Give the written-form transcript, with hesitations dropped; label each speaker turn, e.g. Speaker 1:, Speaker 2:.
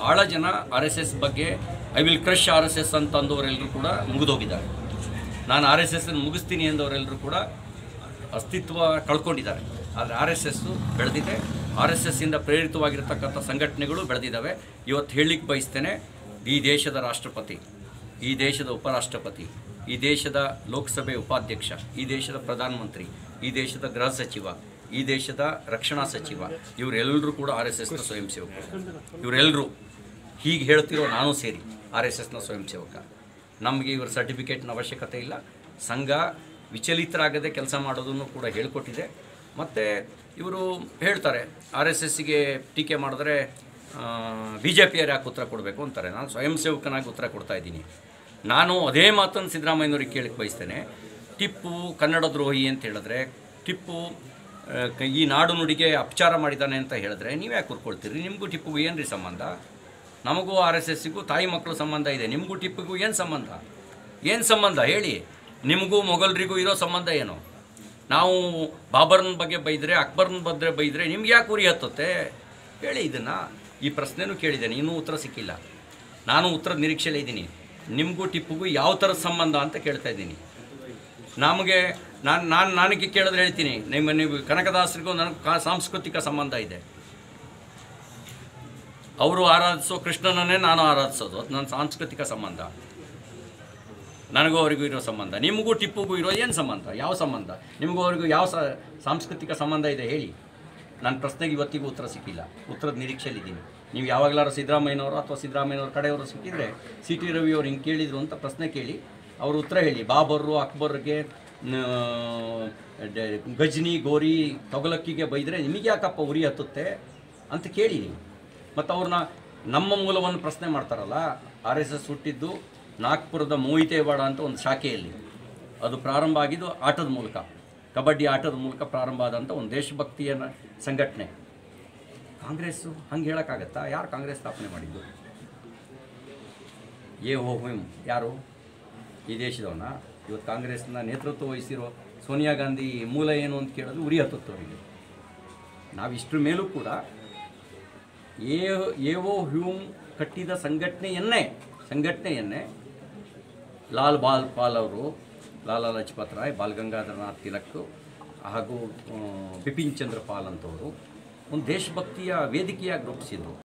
Speaker 1: ಭಾಳ ಜನ RSS ಬಗ್ಗೆ ಐ ವಿಲ್ ಕ್ರಶ್ RSS ಅಂತ ಅಂದವರೆಲ್ಲರೂ ಕೂಡ ಮುಗಿದೋಗಿದ್ದಾರೆ. ನಾನು RSS ಮುಗಿಸ್ತೀನಿ ಅಂದವರೆಲ್ಲರೂ ಕೂಡ ಅಸ್ತಿತ್ವ ಕಳ್ಕೊಂಡಿದ್ದಾರೆ. ಆದರೆ RSS ಬೆಳೆದಿದೆ. RSS ಇಂದ ಪ್ರೇರಿತವಾಗಿರತಕ್ಕಂಥ ಸಂಘಟನೆಗಳು ಬೆಳೆದಿದ್ದಾವೆ. ಇವತ್ತು ಹೇಳಲಿಕ್ಕೆ ಬಯಸ್ತೇನೆ, ಈ ದೇಶದ ರಾಷ್ಟ್ರಪತಿ, ಈ ದೇಶದ ಉಪರಾಷ್ಟ್ರಪತಿ, ಈ ದೇಶದ ಲೋಕಸಭೆ ಉಪಾಧ್ಯಕ್ಷ, ಈ ದೇಶದ ಪ್ರಧಾನಮಂತ್ರಿ, ಈ ದೇಶದ ಗೃಹ ಸಚಿವ, ಈ ದೇಶದ ರಕ್ಷಣಾ ಸಚಿವ, ಇವರೆಲ್ಲರೂ ಕೂಡ RSSನ ಸ್ವಯಂ ಸೇವಕರು. ಇವರೆಲ್ಲರೂ ಹೀಗೆ ಹೇಳ್ತಿರೋ ನಾನು ಸೇರಿ RSSನ ಸ್ವಯಂ ಸೇವಕ. ನಮಗೆ ಇವರ ಸರ್ಟಿಫಿಕೇಟ್ನ ಅವಶ್ಯಕತೆ ಇಲ್ಲ. ಸಂಘ ವಿಚಲಿತರಾಗದೆ ಕೆಲಸ ಮಾಡೋದನ್ನು ಕೂಡ ಹೇಳಿಕೊಟ್ಟಿದೆ. ಮತ್ತು ಇವರು ಹೇಳ್ತಾರೆ RSSಗೆ ಟೀಕೆ ಮಾಡಿದ್ರೆ BJP ಯವರು ಯಾಕೆ ಉತ್ತರ ಕೊಡಬೇಕು ಅಂತಾರೆ. ನಾನು ಸ್ವಯಂ ಸೇವಕನಾಗಿ ಉತ್ತರ ಕೊಡ್ತಾ ಇದ್ದೀನಿ. ನಾನು ಅದೇ ಮಾತನ್ನು ಸಿದ್ದರಾಮಯ್ಯನವ್ರಿಗೆ ಕೇಳಕ್ಕೆ ಬಯಸ್ತೇನೆ. ಟಿಪ್ಪು ಕನ್ನಡ ದ್ರೋಹಿ ಅಂತ ಹೇಳಿದ್ರೆ, ಟಿಪ್ಪು ಈ ನಾಡು ನುಡಿಗೆ ಅಪಚಾರ ಮಾಡಿದ್ದಾನೆ ಅಂತ ಹೇಳಿದ್ರೆ ನೀವು ಯಾಕೆ ಕೂರ್ಕೊಳ್ತೀರಿ? ನಿಮಗೂ ಟಿಪ್ಪುಗೂ ಏನು ರೀ ಸಂಬಂಧ? ನಮಗೂ RSSಗೂ ತಾಯಿ ಮಕ್ಕಳು ಸಂಬಂಧ ಇದೆ. ನಿಮಗೂ ಟಿಪ್ಪುಗೂ ಏನು ಸಂಬಂಧ? ಏನು ಸಂಬಂಧ ಹೇಳಿ? ನಿಮಗೂ ಮೊಘಲರಿಗೂ ಇರೋ ಸಂಬಂಧ ಏನು? ನಾವು ಬಾಬರ್ನ ಬಗ್ಗೆ ಬೈದರೆ, ಅಕ್ಬರ್ನ ಬಗ್ಗೆ ಬೈದರೆ ನಿಮ್ಗೆ ಯಾಕೆ ಉರಿ ಹತ್ತುತ್ತೆ ಹೇಳಿ? ಇದನ್ನು ಈ ಪ್ರಶ್ನೆನೂ ಕೇಳಿದ್ದೇನೆ, ಇನ್ನೂ ಉತ್ತರ ಸಿಕ್ಕಿಲ್ಲ. ನಾನು ಉತ್ತರದ ನಿರೀಕ್ಷೆಯಲ್ಲೇ ಇದ್ದೀನಿ. ನಿಮಗೂ ಟಿಪ್ಪುಗೂ ಯಾವ ಥರದ ಸಂಬಂಧ ಅಂತ ಕೇಳ್ತಾ ಇದ್ದೀನಿ. ನಮಗೆ ನನಗೆ ಕೇಳಿದ್ರೆ ಹೇಳ್ತೀನಿ, ನೀವು ಕನಕದಾಸರಿಗೂ ನನಗೆ ಸಾಂಸ್ಕೃತಿಕ ಸಂಬಂಧ ಇದೆ. ಅವರು ಆರಾಧಿಸೋ ಕೃಷ್ಣನನ್ನೇ ನಾನು ಆರಾಧಿಸೋದು, ಅದು ನನ್ನ ಸಾಂಸ್ಕೃತಿಕ ಸಂಬಂಧ. ನನಗೂ ಅವರಿಗೂ ಇರೋ ಸಂಬಂಧ, ನಿಮಗೂ ಟಿಪ್ಪುಗೂ ಇರೋ ಏನು ಸಂಬಂಧ? ಯಾವ ಸಂಬಂಧ? ನಿಮಗೂ ಅವರಿಗೂ ಯಾವ ಸಾಂಸ್ಕೃತಿಕ ಸಂಬಂಧ ಇದೆ ಹೇಳಿ? ನನ್ನ ಪ್ರಶ್ನೆಗೆ ಇವತ್ತಿಗೂ ಉತ್ತರ ಸಿಕ್ಕಿಲ್ಲ. ಉತ್ತರದ ನಿರೀಕ್ಷೆಯಲ್ಲಿದ್ದೀನಿ. ನೀವು ಯಾವಾಗಲಾರು ಸಿದ್ದರಾಮಯ್ಯನವರು ಅಥವಾ ಸಿದ್ದರಾಮಯ್ಯನವ್ರ ಕಡೆಯವರು ಸಿಕ್ಕಿದ್ರೆ CT ರವಿಯವರು ಹಿಂಗೆ ಕೇಳಿದರು ಅಂತ ಪ್ರಶ್ನೆ ಕೇಳಿ, ಅವರು ಉತ್ತರ ಹೇಳಿ. ಬಾಬರು ಅಕ್ಬರ್ಗೆ ಗಜ್ನಿ ಗೋರಿ ತೊಗಲಕ್ಕಿಗೆ ಬೈದರೆ ನಿಮಗೆ ಯಾಕಪ್ಪ ಉರಿ ಹತ್ತುತ್ತೆ ಅಂತ ಕೇಳಿ ನೀವು. ಮತ್ತು ಅವ್ರನ್ನ ನಮ್ಮ ಮೂಲವನ್ನು ಪ್ರಶ್ನೆ ಮಾಡ್ತಾರಲ್ಲ. RSS ಹುಟ್ಟಿದ್ದು ನಾಗ್ಪುರದ ಮೋಹಿತೇವಾಡ ಅಂತ ಒಂದು ಶಾಖೆಯಲ್ಲಿ. ಅದು ಪ್ರಾರಂಭ ಆಗಿದ್ದು ಆಟದ ಮೂಲಕ, ಕಬಡ್ಡಿ ಆಟದ ಮೂಲಕ ಪ್ರಾರಂಭ ಆದಂಥ ಒಂದು ದೇಶಭಕ್ತಿಯ ಸಂಘಟನೆ. ಕಾಂಗ್ರೆಸ್ಸು ಹಂಗೆ ಹೇಳೋಕ್ಕಾಗತ್ತಾ? ಯಾರು ಕಾಂಗ್ರೆಸ್ ಸ್ಥಾಪನೆ ಮಾಡಿದ್ದು? ಯಾರು ಈ ದೇಶದವನ್ನ? ಇವತ್ತು ಕಾಂಗ್ರೆಸ್ನ ನೇತೃತ್ವ ವಹಿಸಿರೋ ಸೋನಿಯಾ ಗಾಂಧಿ ಮೂಲ ಏನು ಅಂತ ಕೇಳೋದು ಉರಿ ಹತ್ತುತ್ತವರಿಗೆ. ನಾವಿಷ್ಟರ ಮೇಲೂ ಕೂಡ ಎಒ ಹ್ಯೂಮ್ ಕಟ್ಟಿದ ಸಂಘಟನೆಯನ್ನೇ ಲಾಲ್ ಪಾಲ್ ಅವರು, ಲಾಲಾ ಲಜಪತ್ ರಾಯ್, ಬಾಲ್ ಗಂಗಾಧರನಾಥ್ ತಿಲಕ್ ಹಾಗೂ ಬಿಪಿನ್ ಚಂದ್ರ ಪಾಲ್ ಅಂತವರು ಒಂದು ದೇಶಭಕ್ತಿಯ ವೇದಿಕೆಯಾಗಿ ರೂಪಿಸಿದರು.